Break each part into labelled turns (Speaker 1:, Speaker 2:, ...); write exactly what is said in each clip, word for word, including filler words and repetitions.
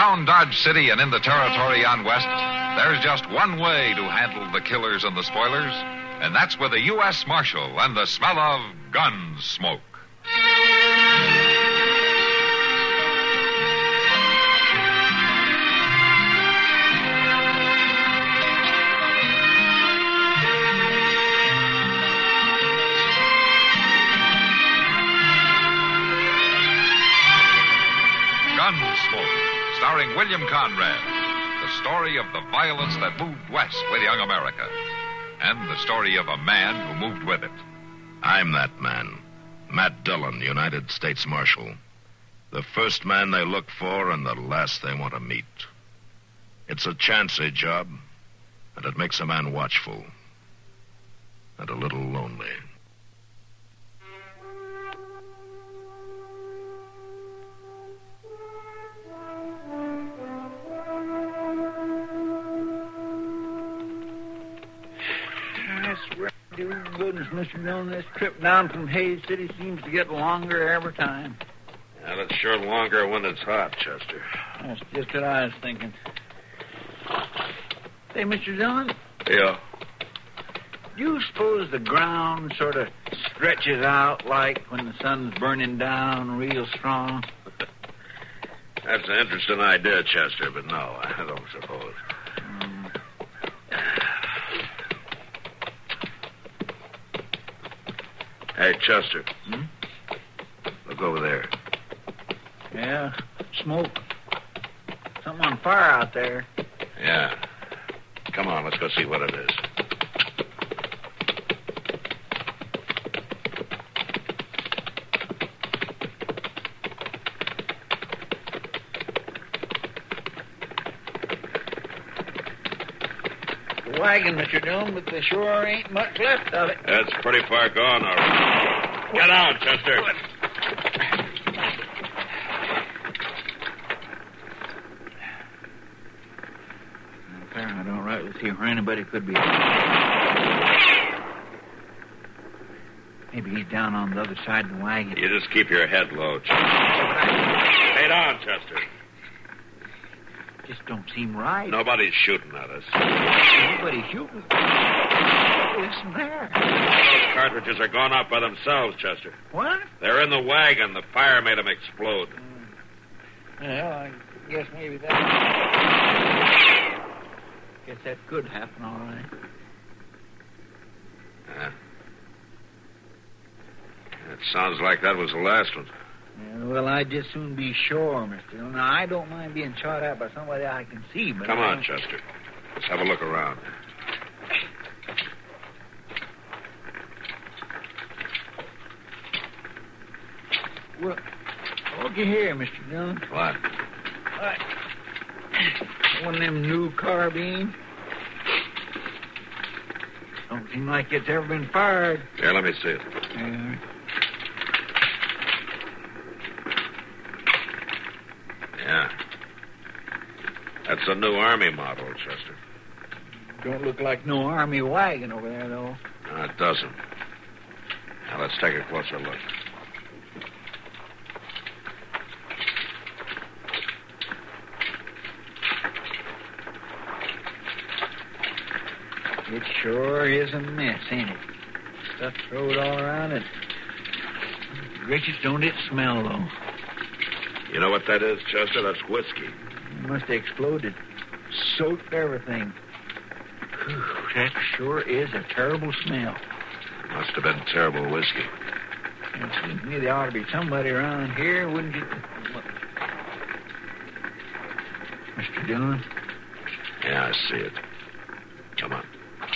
Speaker 1: Around Dodge City and in the territory on west, there's just one way to handle the killers and the spoilers, and that's with a U S Marshal and the smell of Gunsmoke. Gunsmoke, starring William Conrad. The story of the violence that moved west with young America. And the story of a man who moved with it.
Speaker 2: I'm that man. Matt Dillon, United States Marshal. The first man they look for and the last they want to meet. It's a chancy job, and it makes a man watchful. And a little lonely.
Speaker 3: Goodness, Mister Dillon, this trip down from Hayes City seems to get longer every time.
Speaker 2: Well, it's sure longer when it's hot, Chester.
Speaker 3: That's just what I was thinking. Hey, Mister Dillon?
Speaker 2: Yeah?
Speaker 3: Do you suppose the ground sort of stretches out like when the sun's burning down real strong?
Speaker 2: That's an interesting idea, Chester, but no, I don't suppose.
Speaker 3: Um,
Speaker 2: Hey, Chester.
Speaker 3: Hmm?
Speaker 2: Look over there.
Speaker 3: Yeah, smoke. Something on fire out there.
Speaker 2: Yeah. Come on, let's go see what it is.
Speaker 3: The wagon, Mister Dillon, but there sure ain't much left of it.
Speaker 2: That's pretty far gone, all right. Get out, Chester.
Speaker 3: I don't rightly see where anybody could be. Maybe he's down on the other side of the wagon.
Speaker 2: You just keep your head low, Chester. Head on, Chester.
Speaker 3: Just don't seem right.
Speaker 2: Nobody's shooting at us.
Speaker 3: Nobody's shooting. Listen there.
Speaker 2: Those cartridges are gone off by themselves, Chester.
Speaker 3: What?
Speaker 2: They're in the wagon. The fire made them explode.
Speaker 3: Mm. Well, I guess maybe that... Guess that could happen, all right.
Speaker 2: Yeah. It sounds like that was the last one.
Speaker 3: Yeah, well, I'd just soon be sure, Mister Dillon. Now, I don't mind being shot at by somebody I can see, but...
Speaker 2: Come
Speaker 3: I
Speaker 2: on,
Speaker 3: don't...
Speaker 2: Chester. Let's have a look around.
Speaker 3: Well, looky here, Mister Dillon.
Speaker 2: What?
Speaker 3: Uh, one of them new carbines. Don't seem like it's ever been fired.
Speaker 2: Here, let me see it.
Speaker 3: Yeah.
Speaker 2: Yeah. That's a new Army model, Chester.
Speaker 3: Don't look like no Army wagon over there, though.
Speaker 2: No, it doesn't. Now, let's take a closer look.
Speaker 3: It sure is a mess, ain't it? Stuff thrown all around it. Gracious, don't it smell, though?
Speaker 2: You know what that is, Chester? That's whiskey.
Speaker 3: It must have exploded. Soaked everything. Whew, that sure is a terrible smell.
Speaker 2: Must have been terrible whiskey.
Speaker 3: It seems to me there ought to be somebody around here, wouldn't it? Mister Dillon?
Speaker 2: Yeah, I see it. Come on.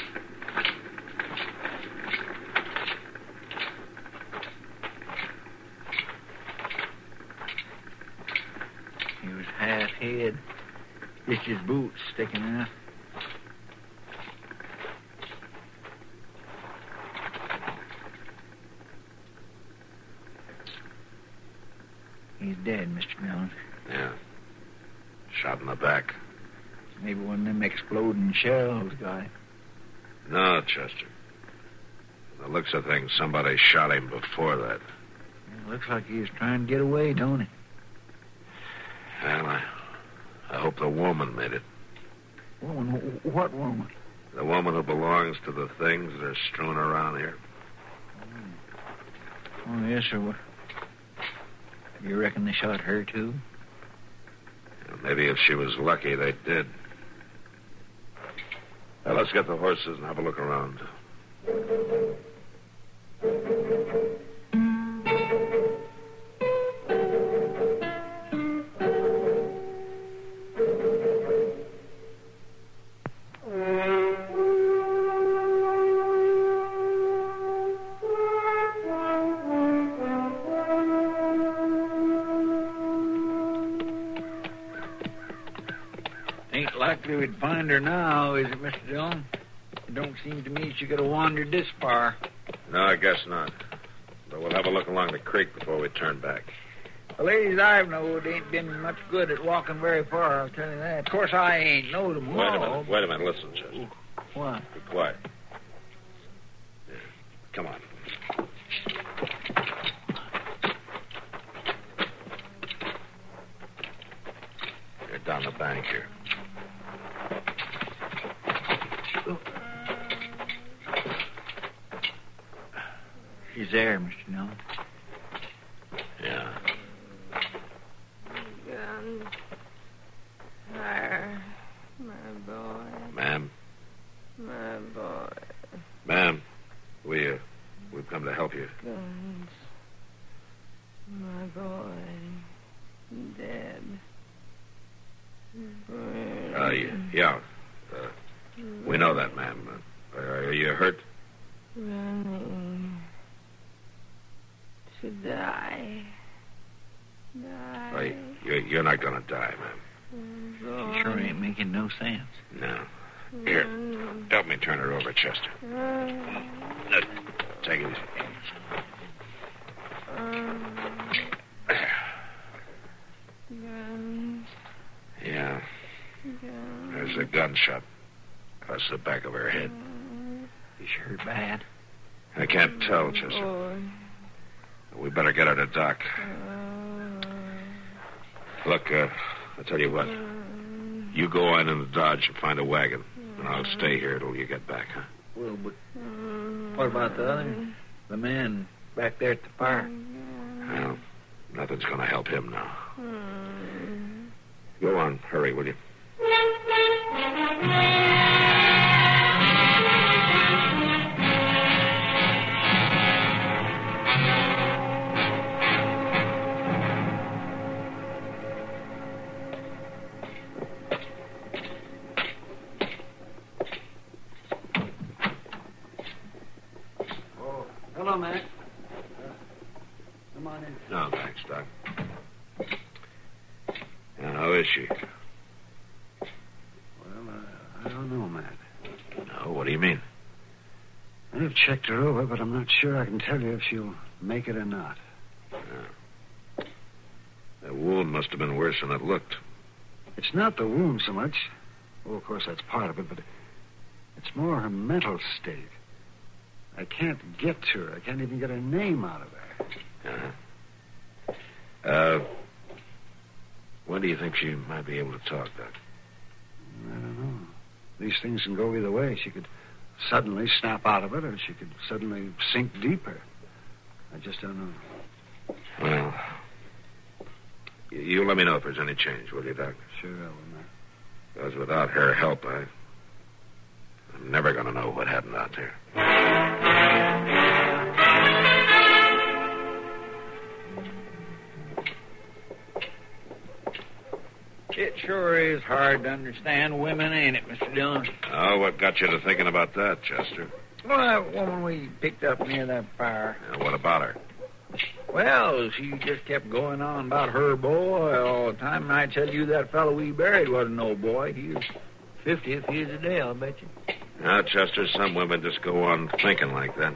Speaker 3: He was half head. Just his boots sticking out. He's dead, Mister Dillon.
Speaker 2: Yeah. Shot in the back.
Speaker 3: Maybe one of them exploding shells got him.
Speaker 2: No, Chester. From the looks of things, somebody shot him before that.
Speaker 3: It looks like he was trying to get away, don't it?
Speaker 2: Well, I, I hope the woman made it.
Speaker 3: Woman? What woman?
Speaker 2: The woman who belongs to the things that are strewn around here.
Speaker 3: Oh, yes, sir. What? You reckon they shot her, too?
Speaker 2: Maybe if she was lucky, they did. Now, let's get the horses and have a look around.
Speaker 3: Ain't likely we'd find her now, is it, Mister Dillon? It don't seem to me she could have wandered this far.
Speaker 2: No, I guess not. But we'll have a look along the creek before we turn back.
Speaker 3: The ladies I've knowed ain't been much good at walking very far, I'll tell you that. Of course, I ain't knowed them
Speaker 2: Wait a
Speaker 3: all.
Speaker 2: minute. Wait a minute. Listen, Chester.
Speaker 3: What?
Speaker 2: Be quiet. Yeah. Come on. You're down the bank here.
Speaker 3: She's there, Mister Dillon.
Speaker 2: Yeah.
Speaker 4: Gun. Fire. My boy.
Speaker 2: Ma'am?
Speaker 4: My boy.
Speaker 2: Ma'am, we, uh, we've come to help you.
Speaker 4: Guns. My boy. Dead. Burn.
Speaker 2: Uh, y- yeah. Uh, we know that, ma'am. Uh, are you hurt?
Speaker 4: Running. To die. Die.
Speaker 2: Uh, you're, you're not going to die, ma'am.
Speaker 3: She sure ain't making no sense.
Speaker 2: No. Here, help me turn her over, Chester. Uh, take it easy.
Speaker 4: Guns.
Speaker 2: Yeah,
Speaker 4: Guns.
Speaker 2: there's a gunshot across the back of her head.
Speaker 3: You sure bad?
Speaker 2: I can't tell, Chester.
Speaker 4: Boy.
Speaker 2: We better get her to dock. Look, uh, I'll tell you what. You go on in the Dodge and find a wagon, and I'll stay here till you get back, huh?
Speaker 3: Well, but what about the other? The man back there at the fire?
Speaker 2: Well, nothing's going to help him now. Go on. Hurry, will you?
Speaker 3: Hello, Mac. Uh, come on in.
Speaker 2: No, thanks, Doc. Now, how is she?
Speaker 5: Well, uh, I don't know, Matt.
Speaker 2: No, what do you mean?
Speaker 5: I've checked her over, but I'm not sure I can tell you if she'll make it or not.
Speaker 2: Yeah. That wound must have been worse than it looked.
Speaker 5: It's not the wound so much. Well, of course, that's part of it, but it's more her mental state. I can't get to her. I can't even get her name out of her.
Speaker 2: Uh-huh. Uh, when do you think she might be able to talk, Doc?
Speaker 5: I don't know. These things can go either way. She could suddenly snap out of it, or she could suddenly sink deeper. I just don't know.
Speaker 2: Well, you, you let me know if there's any change, will you, Doc?
Speaker 5: Sure I will, Matt.
Speaker 2: Because without her help, I, I'm never going to know what happened out there.
Speaker 3: It sure is hard to understand women, ain't it, Mister Dillon?
Speaker 2: Oh, what got you to thinking about that, Chester?
Speaker 3: Well, that woman we picked up near that fire.
Speaker 2: Now, what about her?
Speaker 3: Well, she just kept going on about her boy all the time. And I tell you, that fellow we buried wasn't no boy. He was fiftieth years a day, I'll bet you.
Speaker 2: Now, Chester, some women just go on thinking like that.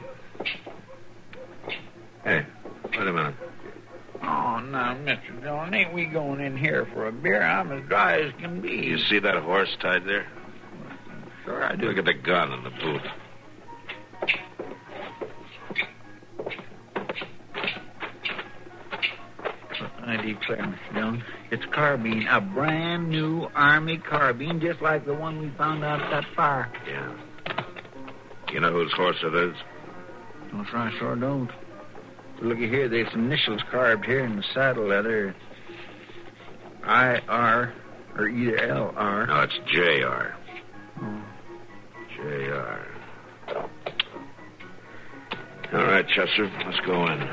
Speaker 2: Hey, wait a minute.
Speaker 3: Oh, now, Mister Dillon, ain't we going in here for a beer? I'm as dry as can be.
Speaker 2: You see that horse tied there?
Speaker 3: Sure I do.
Speaker 2: Look at the gun in the boot.
Speaker 3: I declare, Mister Dillon, It's a carbine, a brand new Army carbine, just like the one we found out at that fire.
Speaker 2: Yeah. You know whose horse it is?
Speaker 3: No, sir, I sure don't. Looky here, there's some initials carved here in the saddle leather. I R or either L R.
Speaker 2: No, it's J R.
Speaker 3: Oh.
Speaker 2: J R. All right, Chester, let's go in.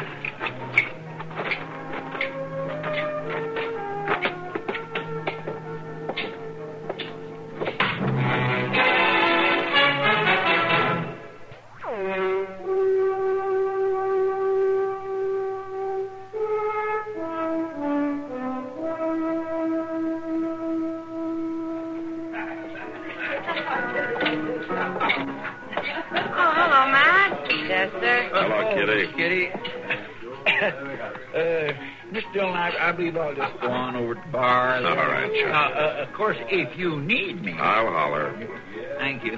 Speaker 3: Kitty. uh, Mister Dillon, I, I believe I'll just go on over to the bar.
Speaker 2: All right, Chuck.
Speaker 3: Now, uh, of course, if you need me.
Speaker 2: I'll holler.
Speaker 3: Thank you.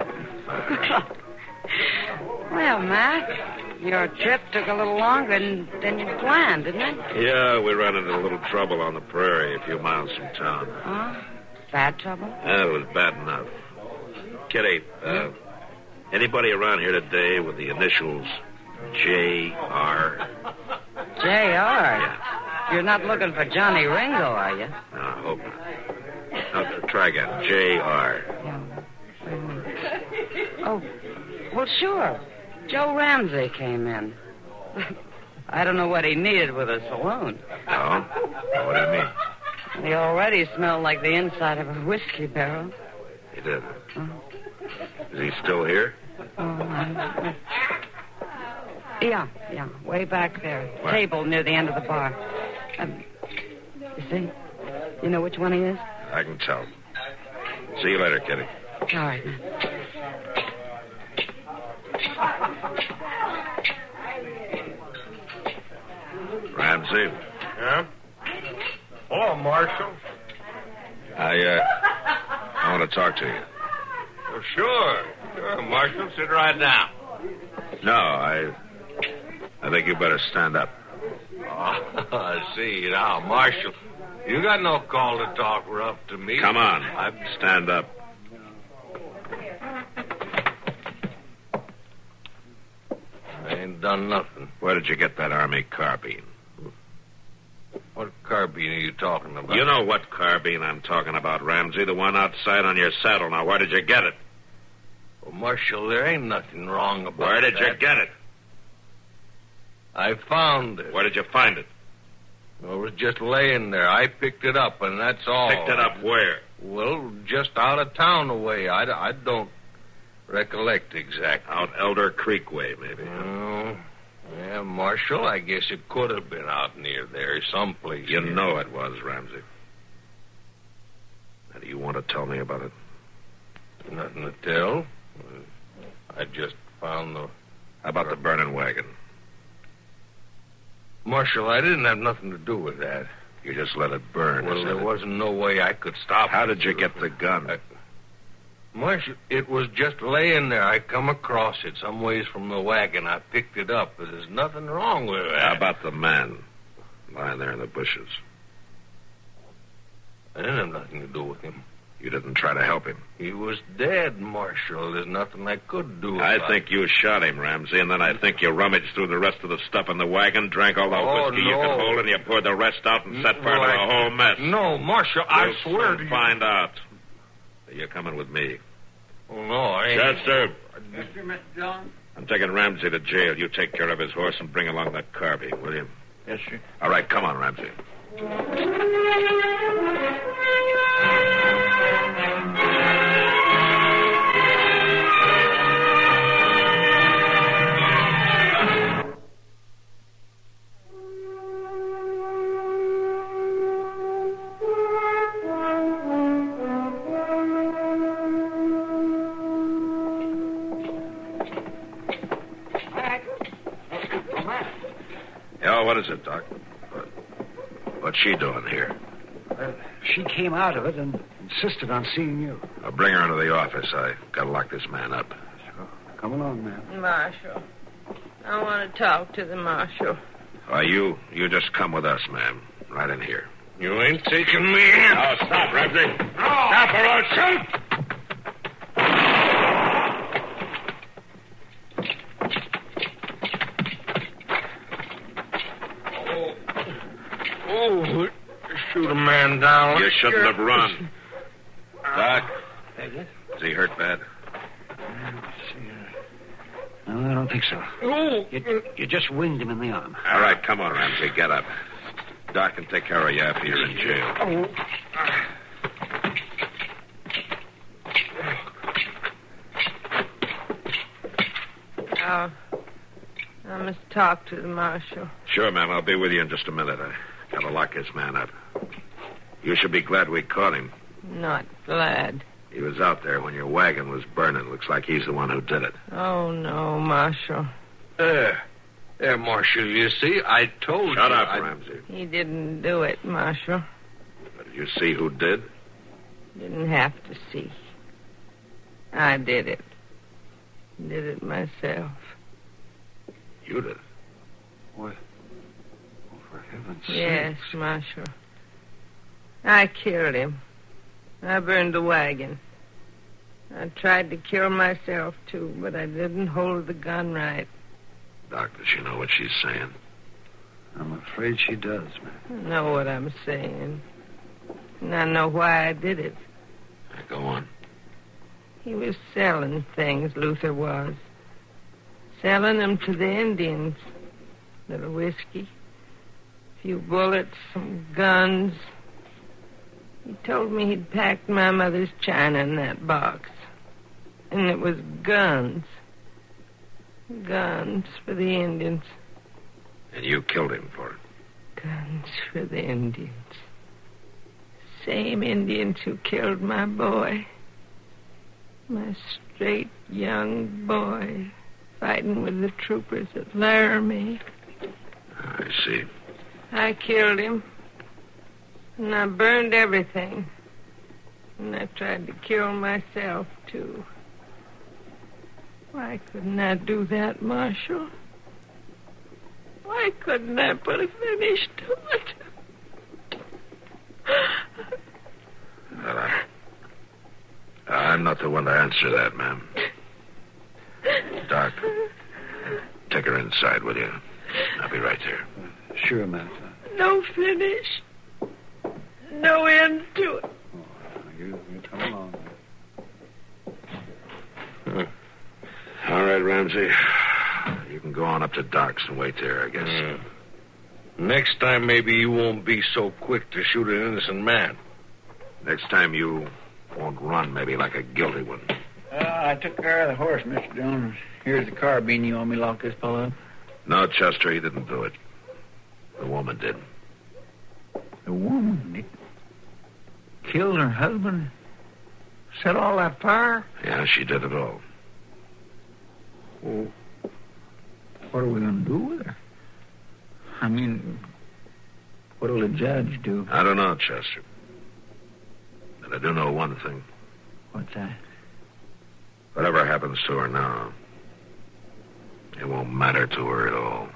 Speaker 4: Well, Matt, your trip took a little longer than, than you planned, didn't it?
Speaker 2: Yeah, we ran into a little trouble on the prairie a few miles from town.
Speaker 4: Huh? Bad trouble?
Speaker 2: Yeah, it was bad enough. Kitty, uh, anybody around here today with the initials J R?
Speaker 4: J R?
Speaker 2: Yeah.
Speaker 4: You're not looking for Johnny Ringo, are you?
Speaker 2: No, I hope not. Now, try again. J R.
Speaker 4: Yeah. Wait a minute. Oh, well, sure. Joe Ramsey came in. I don't know what he needed with a saloon.
Speaker 2: Oh? What do you mean?
Speaker 4: He already smelled like the inside of a whiskey barrel.
Speaker 2: He did.
Speaker 4: Oh.
Speaker 2: Is he still here?
Speaker 4: Oh, I... Yeah, yeah, way back there.
Speaker 2: What?
Speaker 4: Table near the end of the bar. Um, you see? You know which one he is?
Speaker 2: I can tell. See you later, Kitty.
Speaker 4: All right.
Speaker 2: Ramsey.
Speaker 6: Yeah? Hello, Marshal.
Speaker 2: I, uh, I want to talk to you.
Speaker 6: Well, sure. Sure, Marshal. Sit right down.
Speaker 2: No, I... I think you better stand up.
Speaker 6: Oh, I see. Now, Marshal, you got no call to talk rough to me.
Speaker 2: Come on.
Speaker 6: I...
Speaker 2: Stand up.
Speaker 6: I ain't done nothing.
Speaker 2: Where did you get that Army carbine?
Speaker 6: What carbine are you talking about?
Speaker 2: You know what carbine I'm talking about, Ramsey. The one outside on your saddle. Now, where did you get it?
Speaker 6: Well, Marshal, there ain't nothing wrong about
Speaker 2: Where did
Speaker 6: that.
Speaker 2: you get it?
Speaker 6: I found it.
Speaker 2: Where did you find it?
Speaker 6: Well, it was just laying there. I picked it up, and that's all.
Speaker 2: Picked it up where?
Speaker 6: Well, just out of town away. I, I don't recollect exactly.
Speaker 2: Out Elder Creek way, maybe.
Speaker 6: Oh, yeah, Marshal, I guess it could have been out near there, someplace.
Speaker 2: You
Speaker 6: near.
Speaker 2: know it was, Ramsey. Now, do you want to tell me about it?
Speaker 6: Nothing to tell. I just found the...
Speaker 2: How about the burning wagon?
Speaker 6: Marshal, I didn't have nothing to do with that.
Speaker 2: You just let it burn.
Speaker 6: Well,
Speaker 2: isn't
Speaker 6: there
Speaker 2: it?
Speaker 6: wasn't no way I could stop
Speaker 2: How
Speaker 6: it.
Speaker 2: did you get the gun?
Speaker 6: I... Marshal, it was just laying there. I come across it some ways from the wagon. I picked it up. There's nothing wrong with that.
Speaker 2: How about the man lying there in the bushes?
Speaker 6: I didn't have nothing to do with him.
Speaker 2: You didn't try to help him.
Speaker 6: He was dead, Marshal. There's nothing I could do
Speaker 2: I
Speaker 6: about
Speaker 2: think
Speaker 6: it.
Speaker 2: you shot him, Ramsey, and then I think you rummaged through the rest of the stuff in the wagon, drank all the
Speaker 6: Oh,
Speaker 2: whiskey you
Speaker 6: no.
Speaker 2: could hold, and you poured the rest out and set fire
Speaker 6: Well,
Speaker 2: to
Speaker 6: I-
Speaker 2: the whole mess.
Speaker 6: No, Marshal, I
Speaker 2: We'll
Speaker 6: swear
Speaker 2: soon
Speaker 6: to you.
Speaker 2: find out. You're coming with me.
Speaker 6: Oh, no, I ain't.
Speaker 2: Chester,
Speaker 3: Mister Mister Dillon?
Speaker 2: I'm taking Ramsey to jail. You take care of his horse and bring along that carbine, will you?
Speaker 3: Yes, sir.
Speaker 2: All right, come on, Ramsey. Yeah, what is it, Doc? What- What's she doing here?
Speaker 5: Uh, she came out of it and insisted on seeing you.
Speaker 2: I'll bring her into the office. I gotta lock this man up.
Speaker 5: Sure. Come along, man.
Speaker 4: Marshal. I want to talk to the marshal.
Speaker 2: Why, you, you just come with us, ma'am. Right in here.
Speaker 6: You ain't taking me in.
Speaker 2: Oh, stop, Ramsey.
Speaker 6: No.
Speaker 2: Stop or I'll shoot.
Speaker 6: Oh, shoot a man down.
Speaker 2: You shouldn't have run. Doc, is he hurt bad?
Speaker 5: No, I don't think so.
Speaker 6: Oh.
Speaker 5: You, you just winged him in the arm.
Speaker 2: All right, come on, Ramsey. Get up. Doc can take care of you after you're in jail.
Speaker 6: Oh.
Speaker 7: Uh, I must talk to the marshal.
Speaker 2: Sure, ma'am. I'll be with you in just a minute. I gotta lock this man up. You should be glad we caught him.
Speaker 7: Not glad.
Speaker 2: He was out there when your wagon was burning. Looks like he's the one who did it.
Speaker 7: Oh, no, Marshal.
Speaker 6: There. There, Marshal, you see, I told
Speaker 2: Shut
Speaker 6: you.
Speaker 2: up,
Speaker 6: I...
Speaker 2: Ramsey.
Speaker 7: He didn't do it, Marshal.
Speaker 2: Did you see who did?
Speaker 7: Didn't have to see. I did it. Did it myself.
Speaker 2: You did.
Speaker 5: What? Oh, for heaven's sake.
Speaker 7: Yes, Marshal. I killed him. I burned the wagon. I tried to kill myself, too, but I didn't hold the gun right.
Speaker 2: Doc, does she know what she's saying?
Speaker 5: I'm afraid she does, man.
Speaker 7: I know what I'm saying. And I know why I did it.
Speaker 2: Now, go on.
Speaker 7: He was selling things, Luther was. Selling them to the Indians. Little whiskey. A few bullets, some guns. He told me he'd packed my mother's china in that box. And it was guns. Guns for the Indians.
Speaker 2: And you killed him for it.
Speaker 7: Guns for the Indians. Same Indians who killed my boy. My straight young boy fighting with the troopers at Laramie.
Speaker 2: I see.
Speaker 7: I killed him. And I burned everything. And I tried to kill myself, too. Why couldn't I do that, Marshal? Why couldn't I put a finish to it?
Speaker 2: Well, I, I'm not the one to answer that, ma'am. Doc, take her inside, will you? I'll be right there.
Speaker 5: Sure, man.
Speaker 7: No finish. No end to it.
Speaker 5: Oh, you, you come along.
Speaker 2: Huh. All right, Ramsey. You can go on up to Doc's and wait there, I guess.
Speaker 6: Yeah. Next time, maybe you won't be so quick to shoot an innocent man.
Speaker 2: Next time you won't run maybe like a guilty one.
Speaker 3: Uh, I took care of the horse, Mister Jones. Here's the carbine. You want me to lock this fellow up?
Speaker 2: No, Chester, he didn't do it. The woman did.
Speaker 3: The woman did? Killed her husband? Set all that fire?
Speaker 2: Yeah, she did it all.
Speaker 3: Well, what are we going to do with her? I mean, what'll the judge do?
Speaker 2: I don't know, Chester. But I do know one thing.
Speaker 3: What's that?
Speaker 2: Whatever happens to her now, it won't matter to her at all.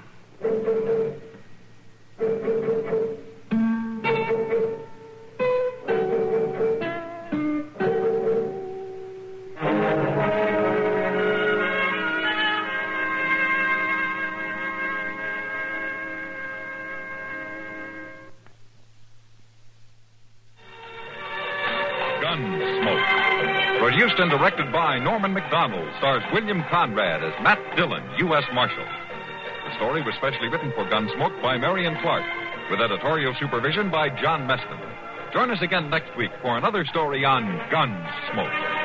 Speaker 1: Gunsmoke. Produced and directed by Norman Macdonald, stars William Conrad as Matt Dillon, U S Marshal. The story was specially written for Gunsmoke by Marion Clark, with editorial supervision by John Meston. Join us again next week for another story on Gunsmoke.